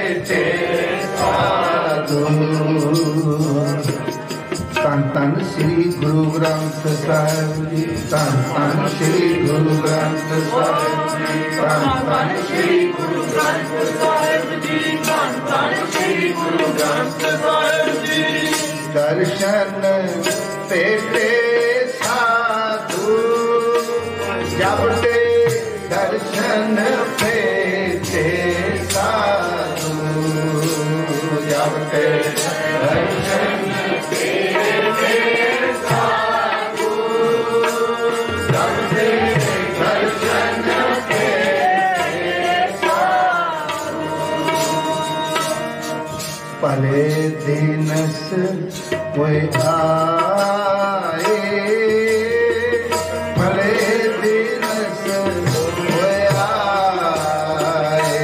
भेटे साधु। धन धन श्री गुरु ग्रंथ साहिब जी, धन धन श्री गुरु ग्रंथ साहिब जी, धन धन श्री गुरु ग्रंथ साहिब जी, धन धन श्री गुरु ग्रंथ साहिब जी। दर्शन भेटे साधु, जब ते दर्शन भेटे साधु, जब ते दर्शन भेटे साधु, जब ते दर्शन भेटे साधु। भले दिन कोई आए, भले दिन कोई आए,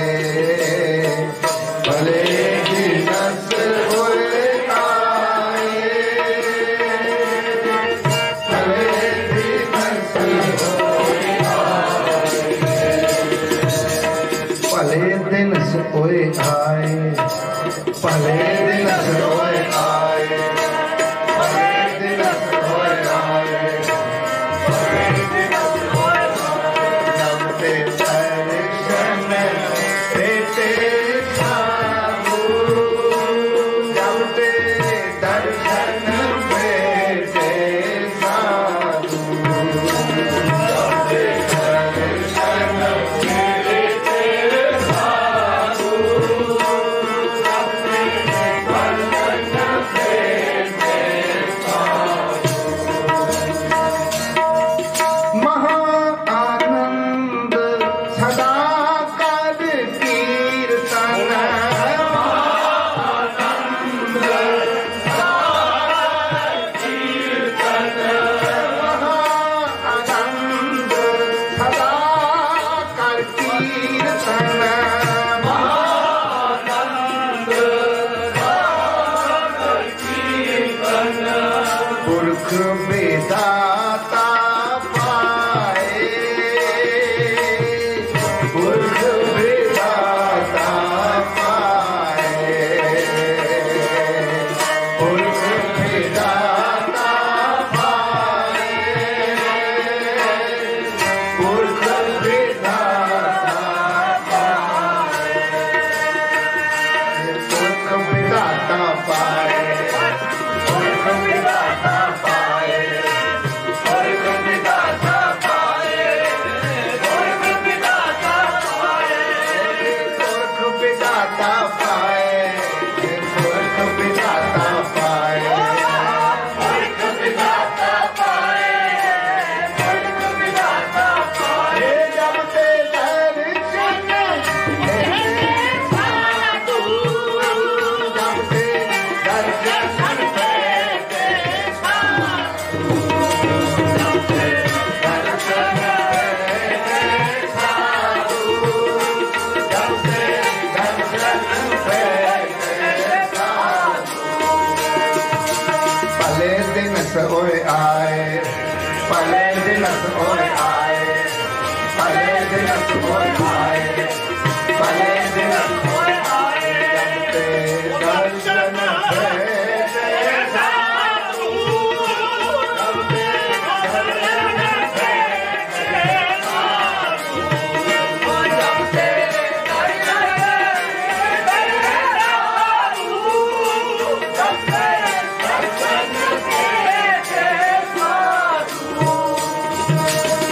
भले दिन कोई आए, भले दिन कोई आए, भले दिन कोई आए, भले दिन कोई आए, भले दिन कोई आए, भले दिन कोई आए। जब ते दर्शन भेटे साधु, जब ते दर्शन भेटे साधु, जब ते दर्शन भेटे साधु, जब ते दर्शन भेटे साधु। महा आनंद सदा कर कीर्तन, महा आनंद सदा कर कीर्तन, महा आनंद सदा कर कीर्तन, महा आनंद सदा कर कीर्तन। पुरख विधाता पाए, पुरख विधाता पाए, पुरख विधाता पाए, पुरख विधाता पाए, पुरख विधाता पाए, पुरख विधाता पाए, पुरख विधाता पाए, पुरख विधाता पाए, पुरख विधाता पाए, पुरख विधाता पाए, पुरख विधाता पाए, पुरख विधाता पाए। जब ते दर्शन भेटे साधु, जब ते दर्शन भेटे साधु, जब ते दर्शन भेटे साधु, जब ते दर्शन भेटे साधु। भले दिन सोए आए, भले दिन सोए आए, भले दिन सोए आए, भले दिन सोए आए। जब ते दर्शन भेटे साधु, जब ते दर्शन भेटे साधु, जब ते दर्शन भेटे साधु, जब ते दर्शन भेटे साधु।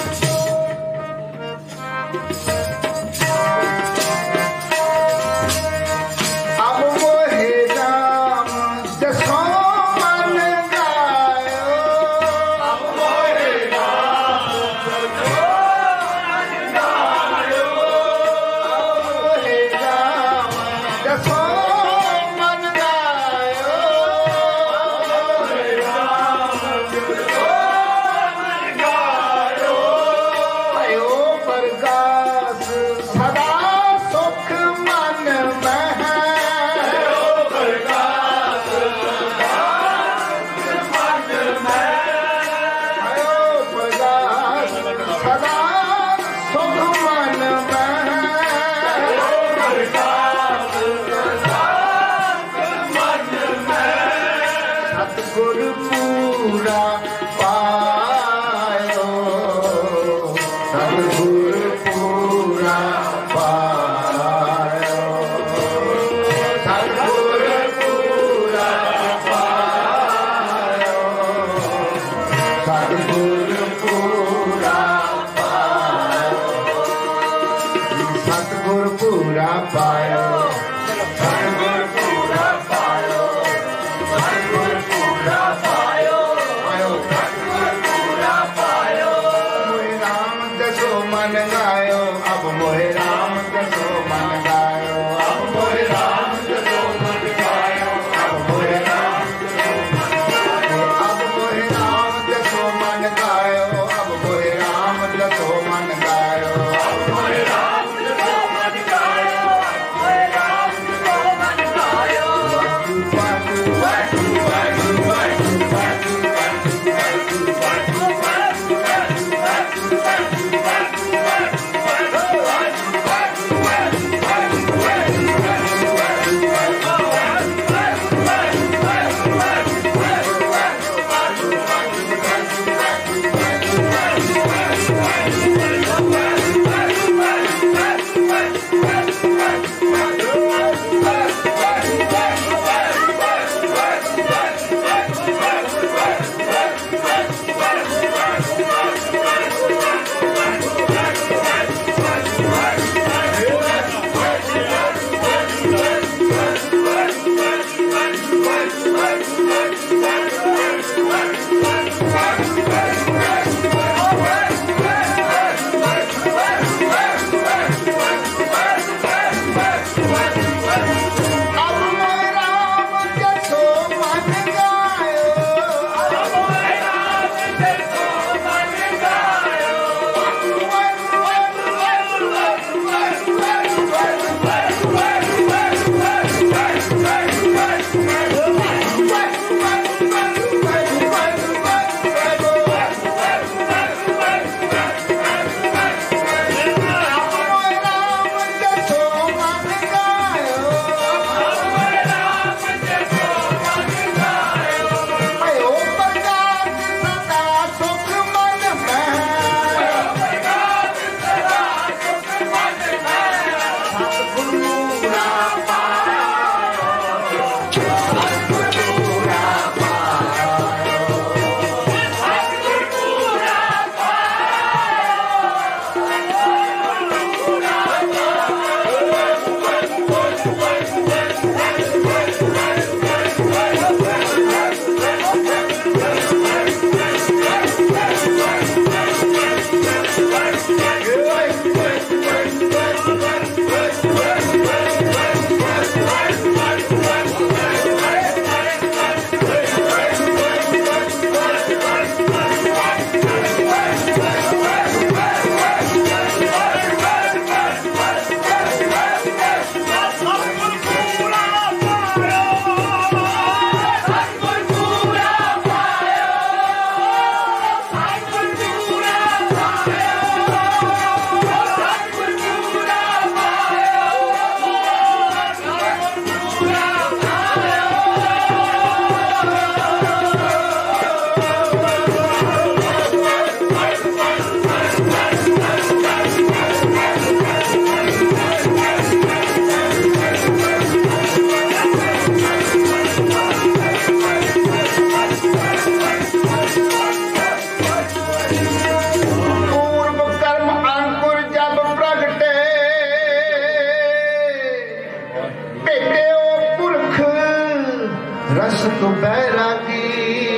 भेटे ओ पुरख रस तो बैरागी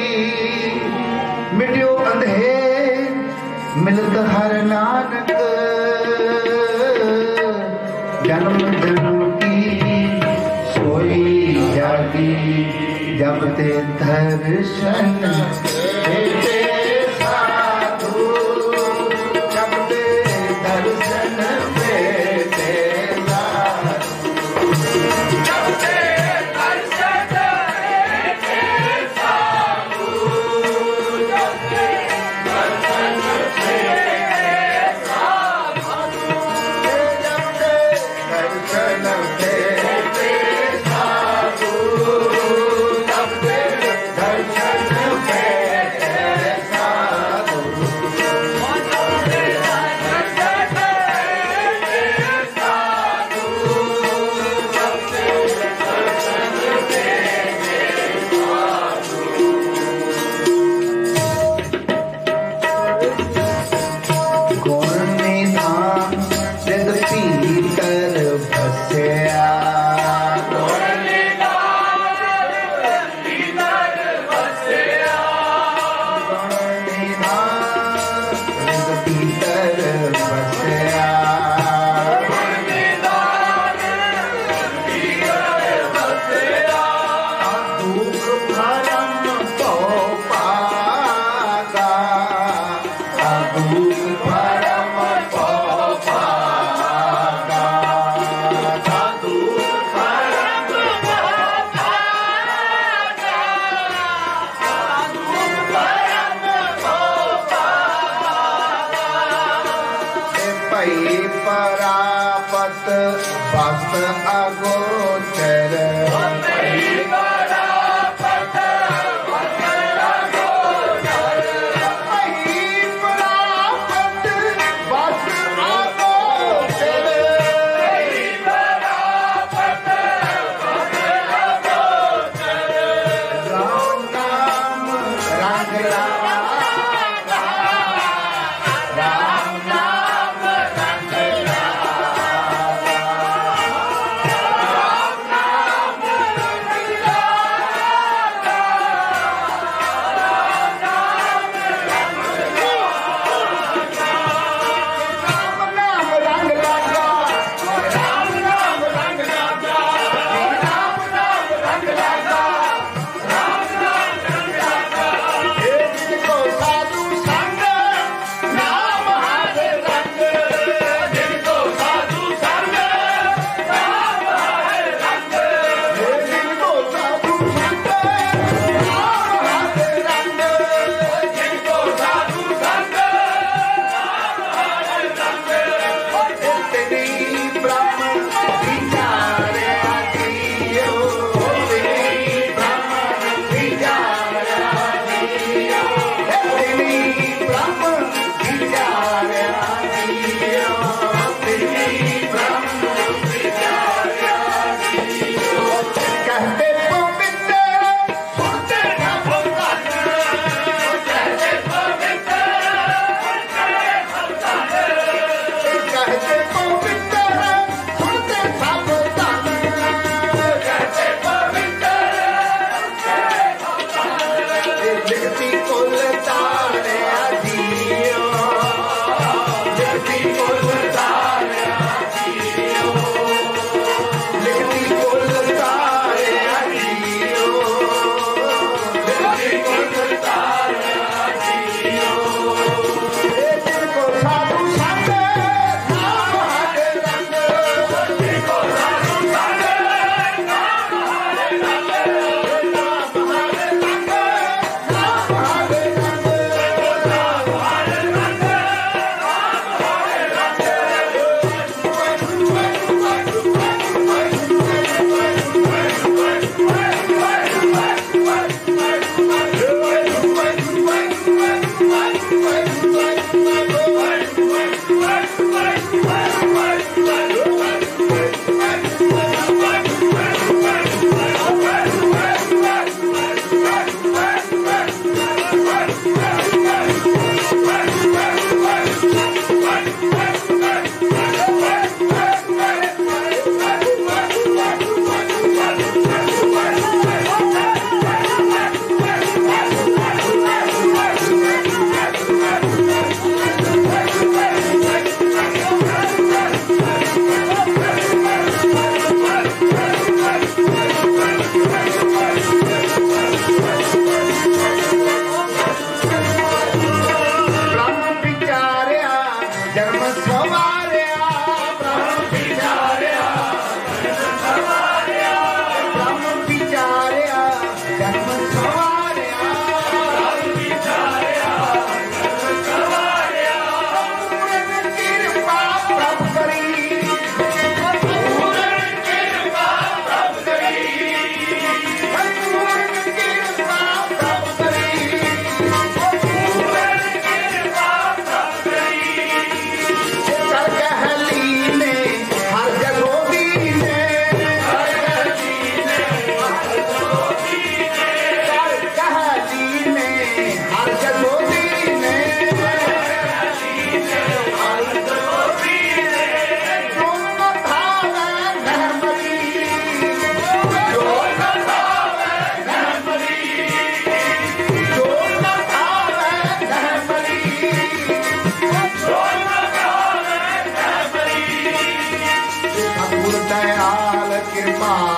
मिट्यो अंधेर मिलत हर नानक जन्म जन्म की सोई जागी जब ते दर्शन देते साधु जब ते दर्शन देते साधु जब ते दर्शन देते साधु जब ते दर्शन देते साधु जब ते दर्शन देते साधु जब ते दर्शन देते साधु कौन निधान जग पीतर बसया कौन निधान जग पीतर बसया कौन निधान जग पीतर बसया कौन निधान जग पीतर बसया दुख भरम तो पागा दुख भरम तो पागा दुख भरम तो पागा दुख भरम तो पागा भई परापत बस अगोचर भई परापत बस अगोचर भई परापत बस अगोचर भई परापत बस अगोचर राम नाम रंग लागा राम नाम रंग लागा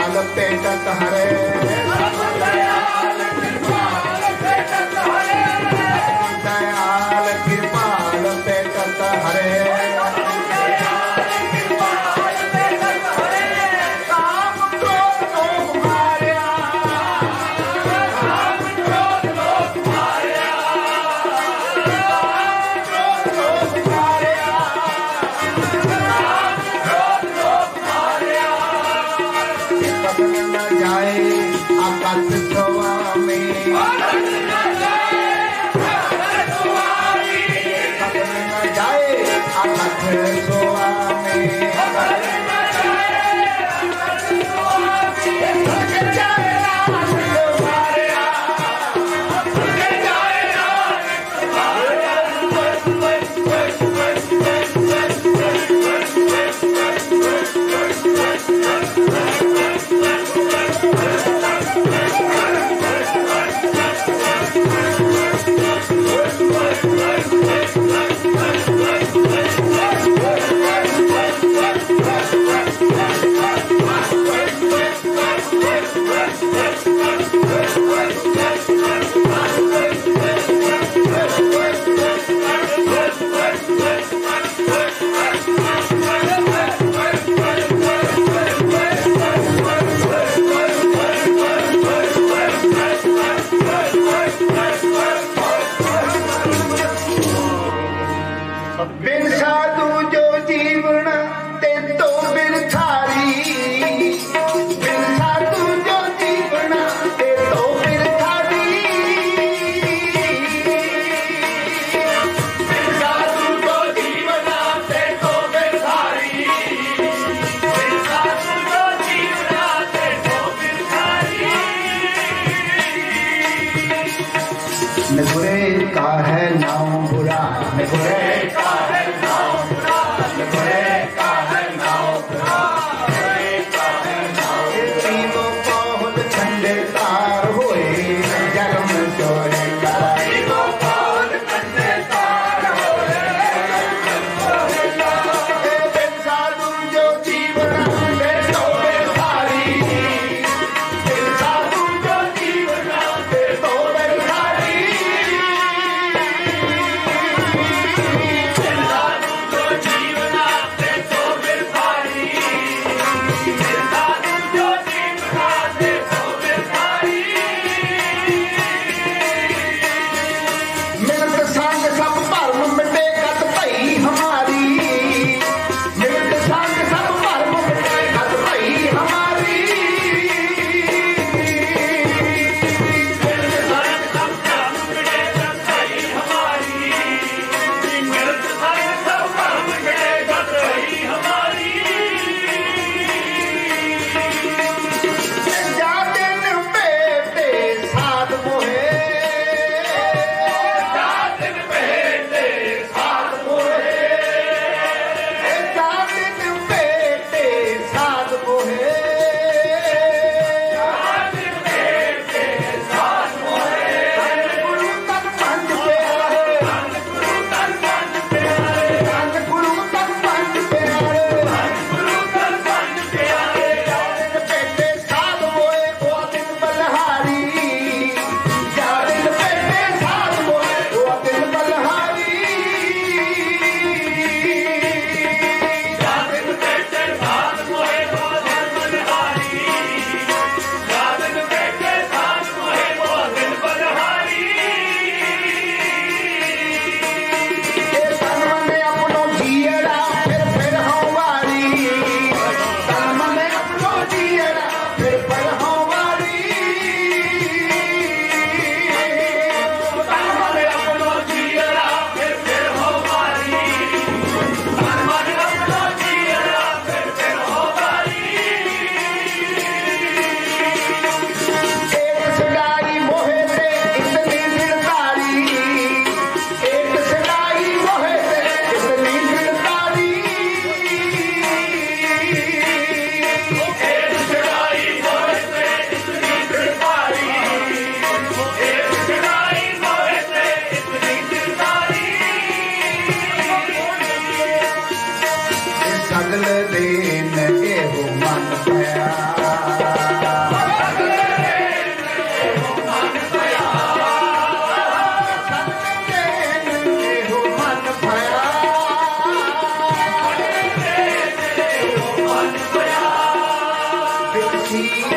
कृपाल पेटत हरे दयाल कृपाल पेटत हरे दयाल कृपाल पेटत हरे काम क्रोध लोभ मारया काम क्रोध लोभ मारया काम क्रोध लोभ मारया काम क्रोध लोभ मारया कबन न जाए आकाश स्वामी कबन न जाए आकाश स्वामी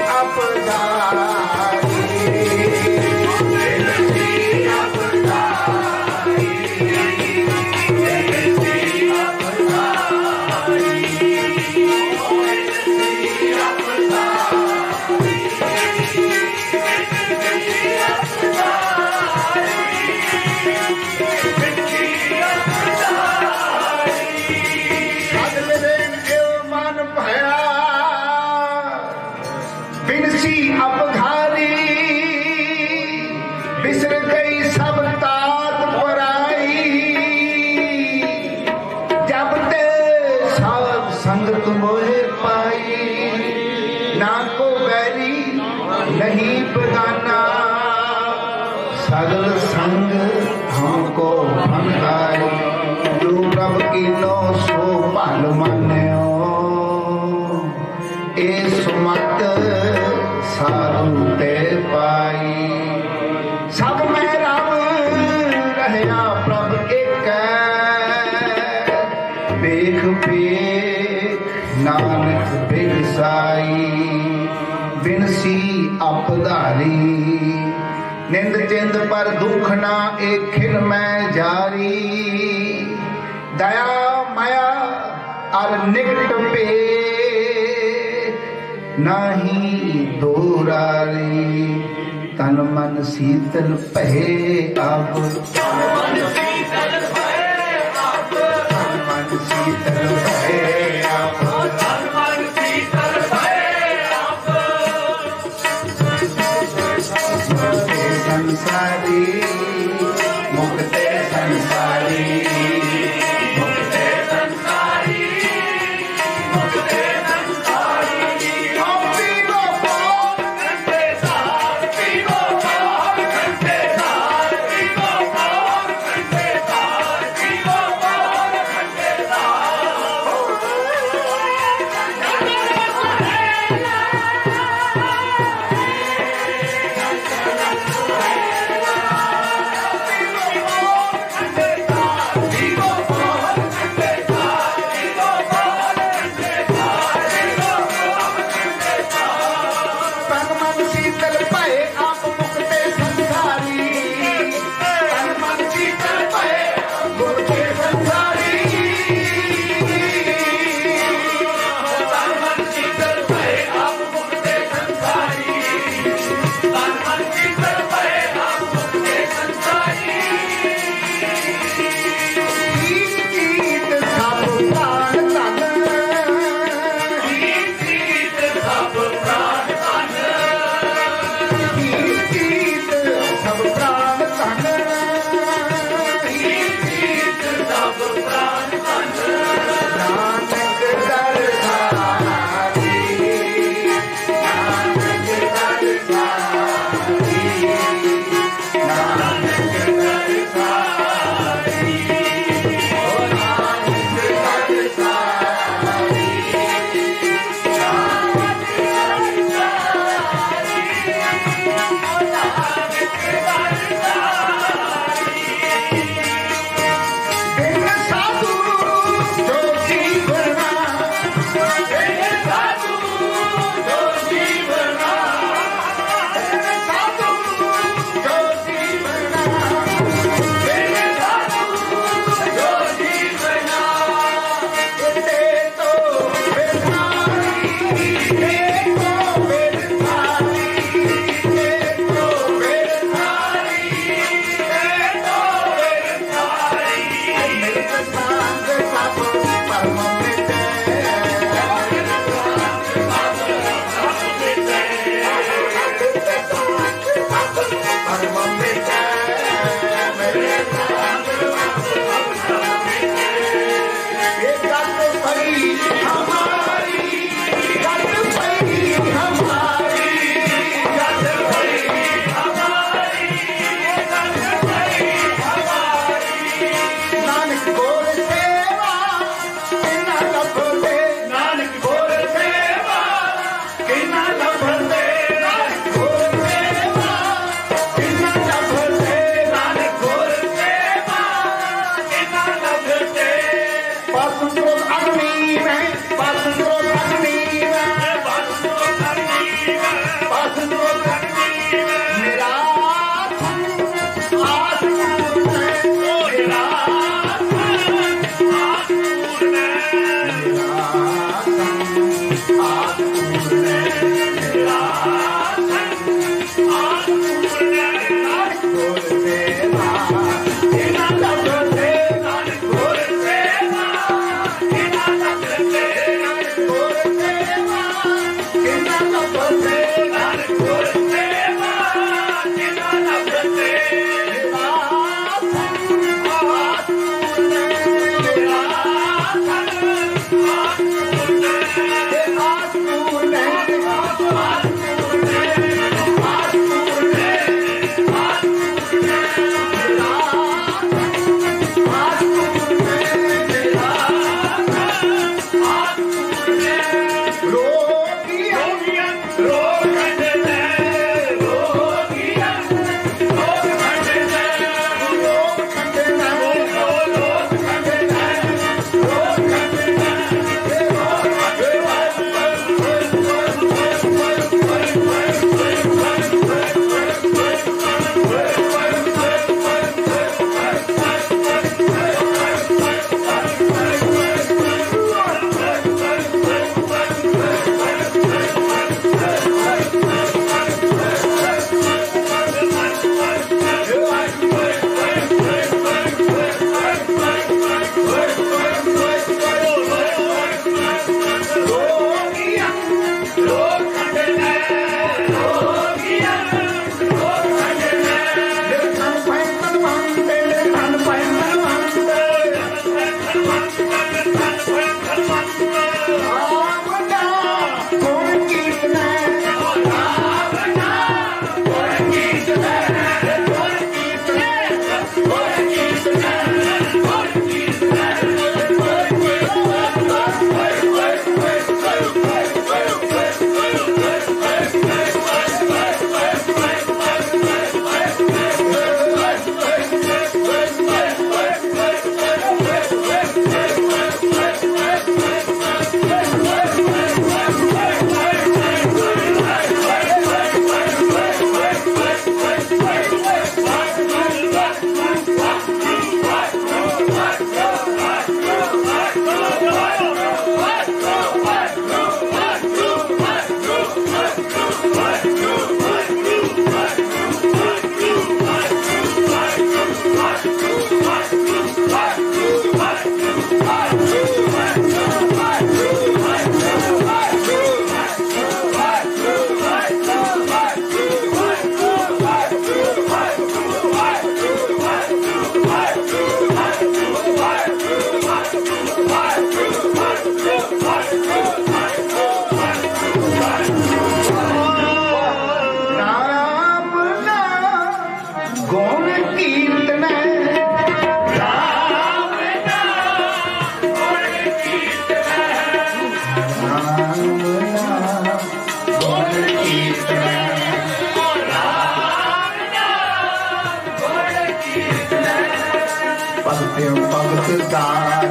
निंद चिंद पर दुख ना एक खिल में जारी दया माया और निकट पे नहीं दूरारी तन मन शीतल पहे अब तन मन शीतल पहे अब तन मन शीतल पहे अब तन मन शीतल पहे अब संसारी मुक्ते संसारी मुक्ते संसारी मुक्ते संसारी पीरो पार घंटे सार पीरो पार घंटे सार पीरो पार घंटे सार पीरो पार घंटे सार भगत दान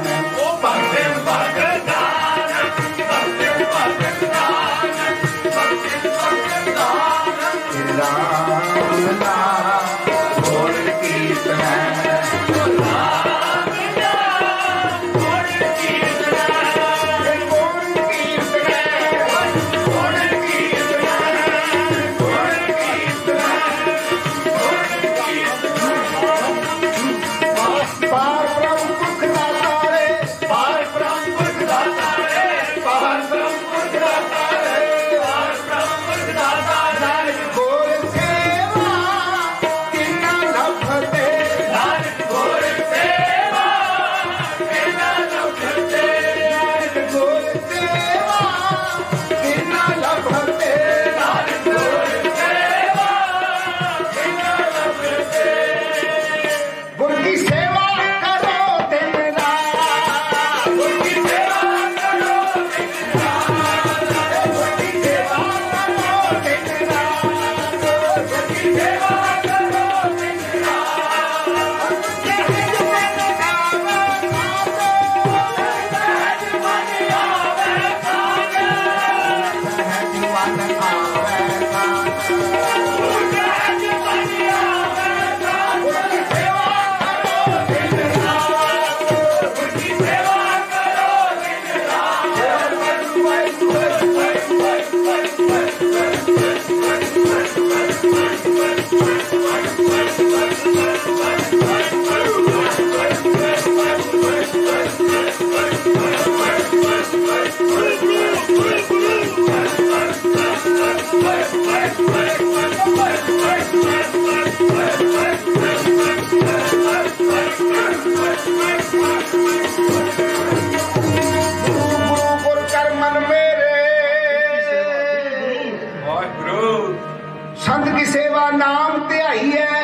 संत की सेवा नाम ध्याई है,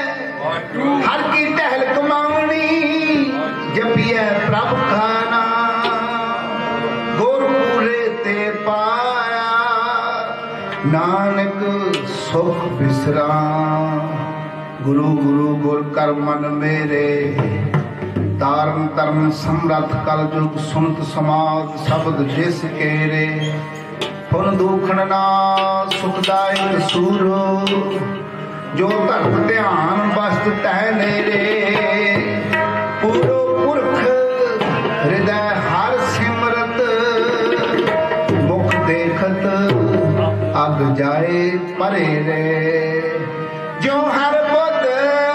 हर की टहल कमावनी जपिए प्रभ का नाम। गुरपुरे ते पाया नानक सुख विश्राम। गुरु गुरु गुर कर मन मेरे तारन तरन समरथ कल जुग सुनत समाज शब्द जिस केरे। पुन दुखन ना सुखदायक सूरो जो धर्म ध्यान बस्त तह नेरे। पूरो पुरख हृदय हर सिमरत मुख देखत अग जाए परे रे। जो हर बुध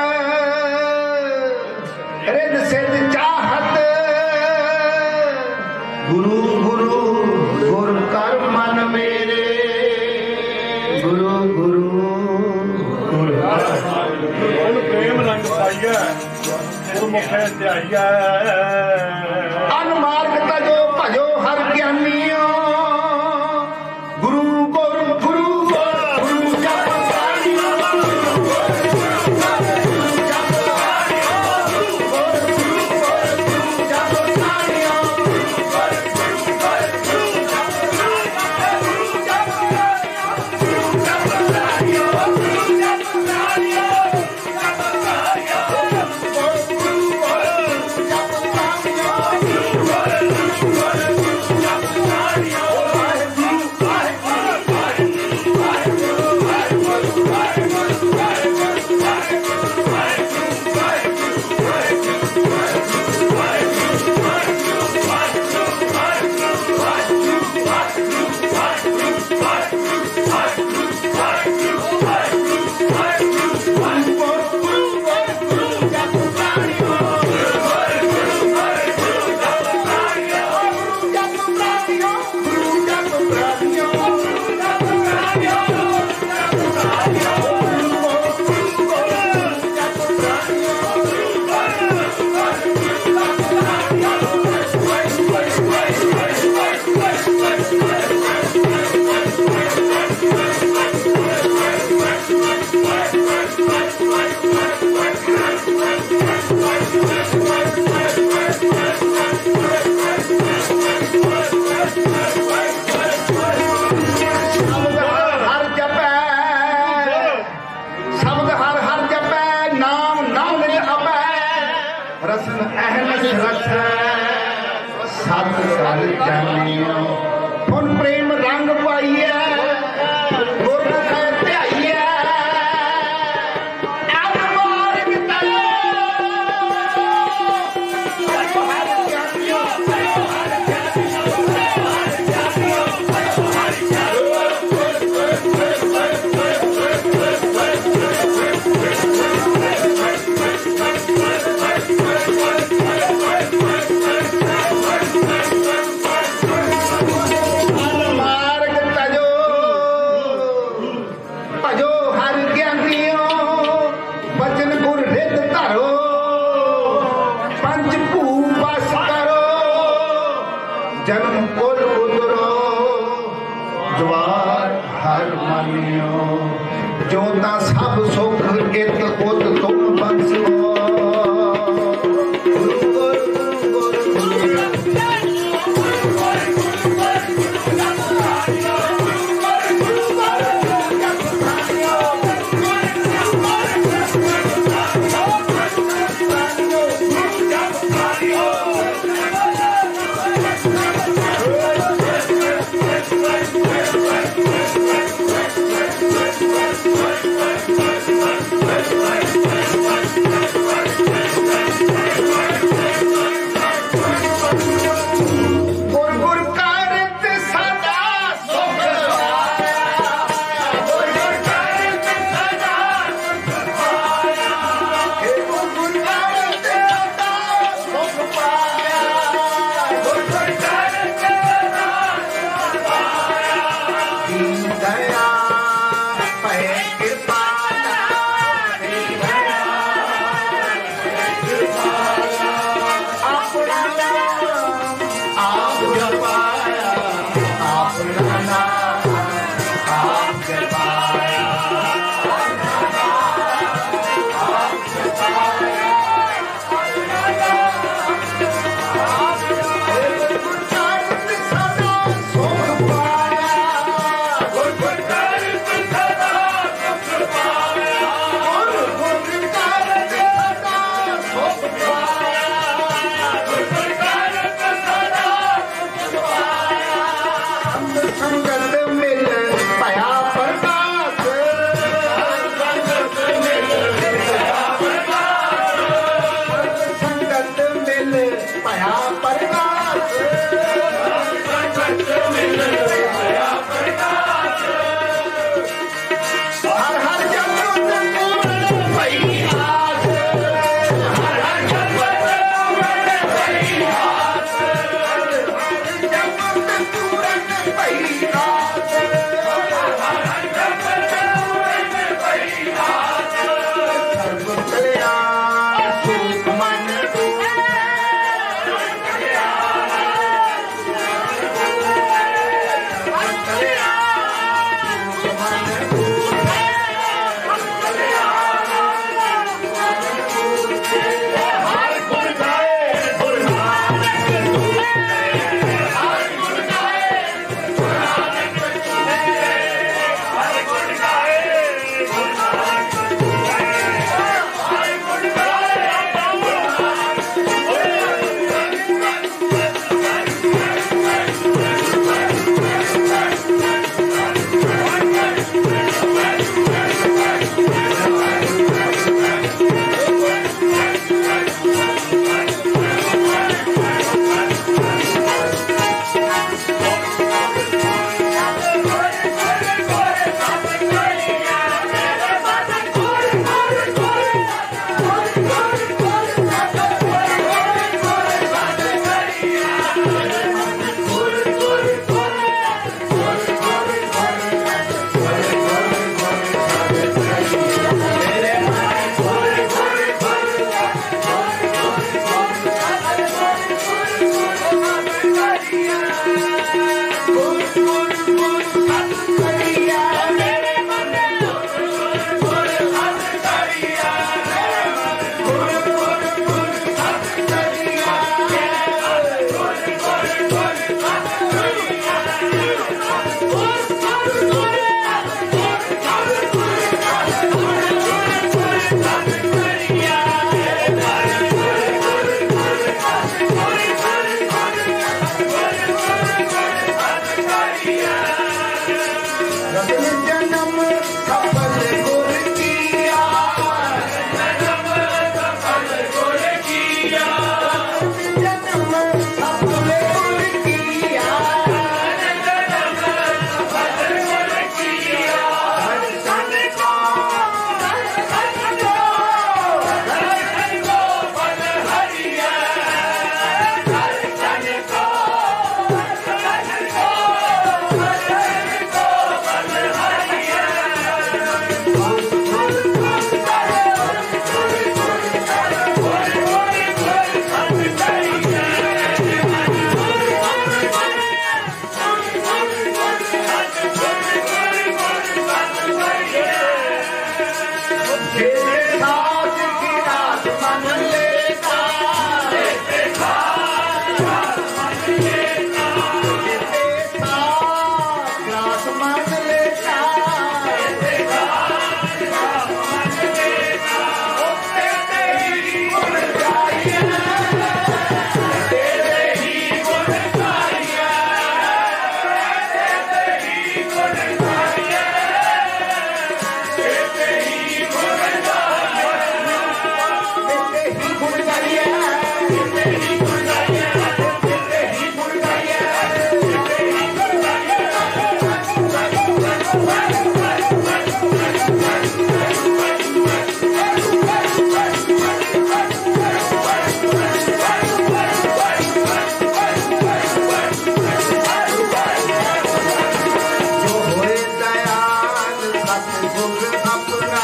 हृद सिद्ध चाहत गुरु गुरु गुर कर मन मेरे। गुरु गुरु गुर प्रेम रंग पाइया गुरमुखे ध्याइया। अनमार्ग तजो भजो हर ज्ञानियो। गुरु गुरु गुरु गुरु जप सानियो। ਕਰ ਜਾਣਿਓ ਹੁਣ ਪ੍ਰੇਮ ਰੰਗ ਪਾਈਐ ਗੁਰਮੁਖ ਧਿਆਈਐ ਅਬ ਮਾਰਗ ਤਲੋ ਹਰ ਜਾਣਿਓ ਜਨਮ ਕੋਲ ਉਦਰੋ ਜਵਾਰ ਹਰ ਮਾਨਿਓ ਜੋ ਤਾਂ ਸਭ ਸੁਖ ਇਤ ਉਤ ਤੁਮ ਬਖਸ਼ੋ सतगुर अपना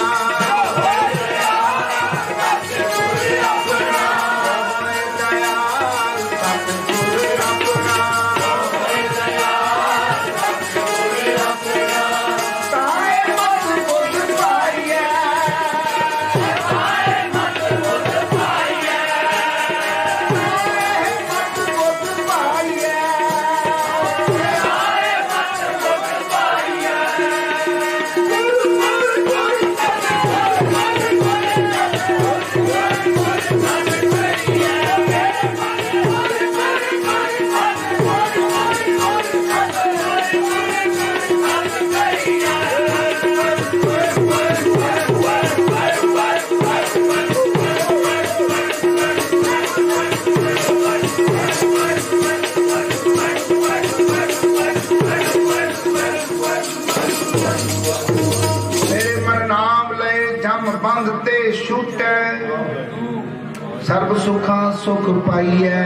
सर्व सुखा सुख पाइए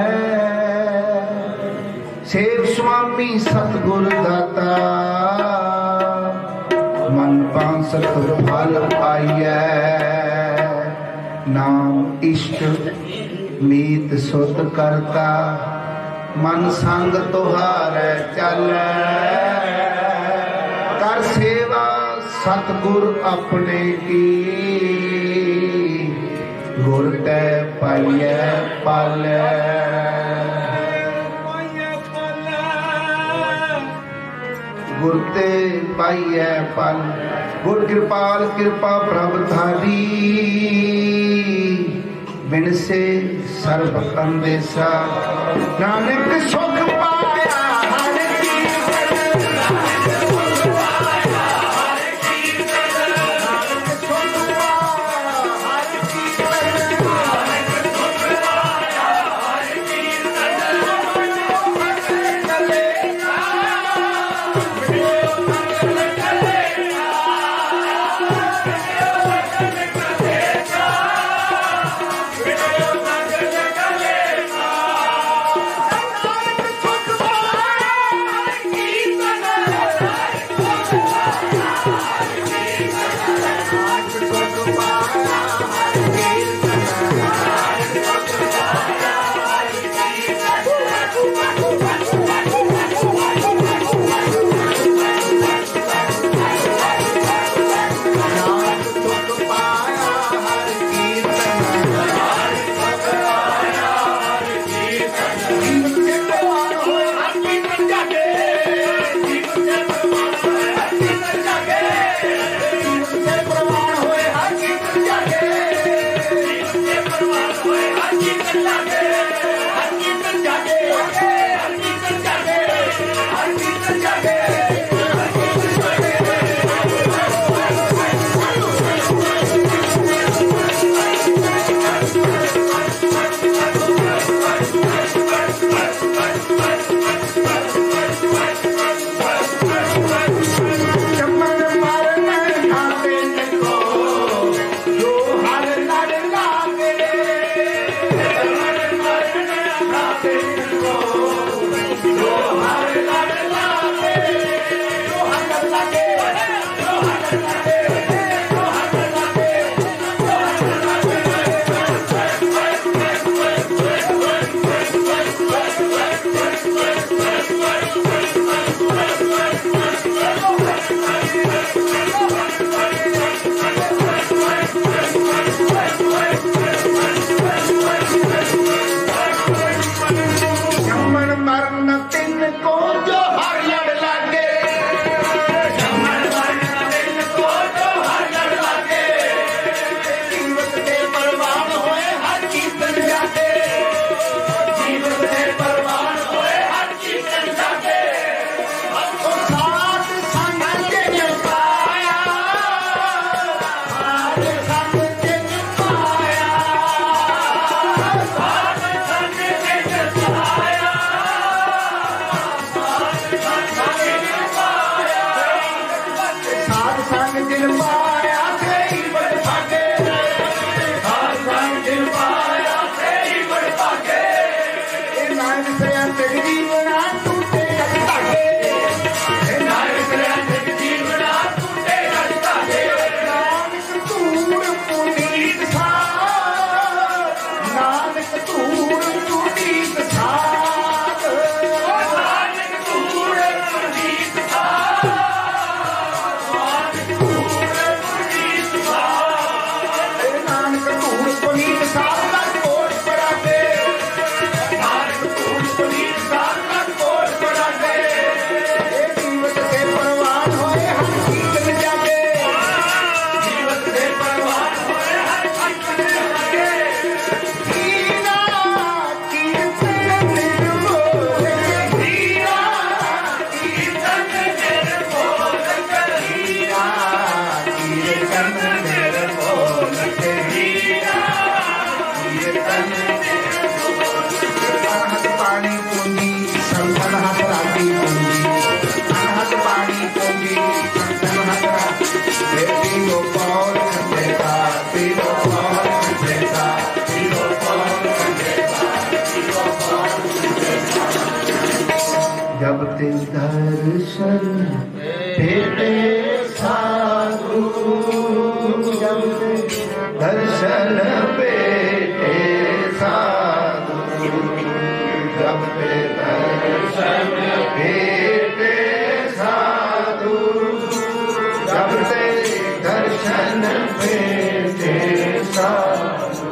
सेव स्वामी सतगुर दाता मन बांसत फल पाइए नाम इष्ट मीत सुत करता मन संग तुहार चल कर सेवा सतगुर अपने की गुर ते पाइए पल गुर ते पाइए पल गुर कृपाल कृपा प्रभ धारी बिन से सर्व अंदेशा नानक सुख पाया हर दर्शन भेटे साधु जब दर्शन भेटे साधु जब दर्शन भेटे साधु जब दर्शन भेटे साधु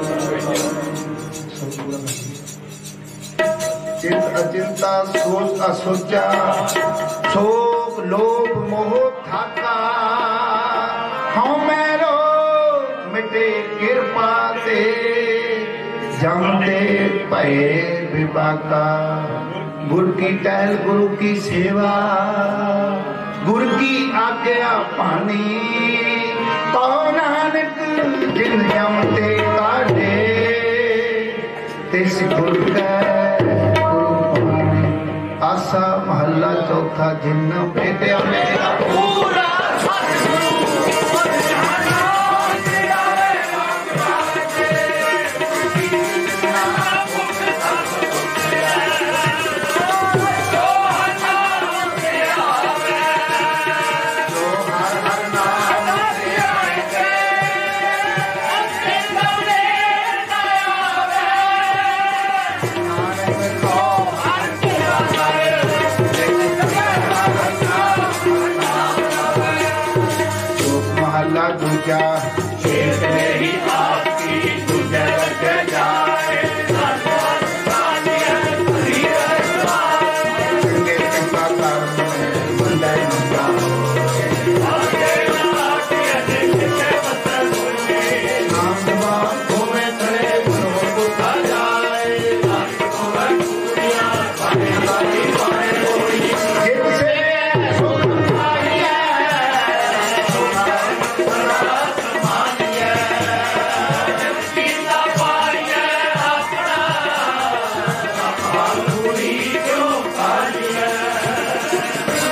चिंत अचिंता सोच असोचा शोक लोभ मोह थाका हाँ मेरो मिटे कृपा ते जमते पे विपाका गुरु की टहल गुरु की सेवा गुरु की आज्ञा पानी तो नानक जिन जमते काटे तिस गुरु का आसा महला चौथा जिन्न भेटिया मेरा पूरा दूजा ही आपकी जगत जाए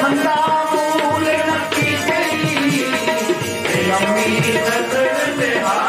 Amen.